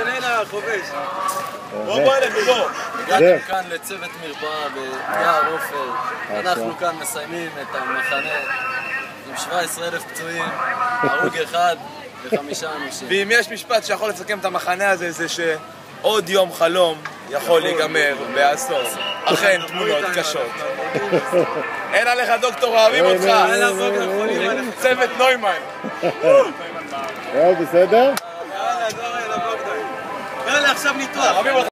נתנאל החובש. בוא אלינו, בוא. הגענו כאן לצוות מרפאה ביער עופר. אנחנו כאן מסיימים את המחנה עם 17,000 פצועים, הרוג אחד ו5 אנשים. ואם יש משפט שיכול לסכם את המחנה הזה, זה שעוד יום חלום יכול להיגמר בעשור. אכן, תמונות קשות. אין עליך דוקטור, אוהבים אותך. צוות נוימן. בסדר? יאללה, עכשיו ניתוח.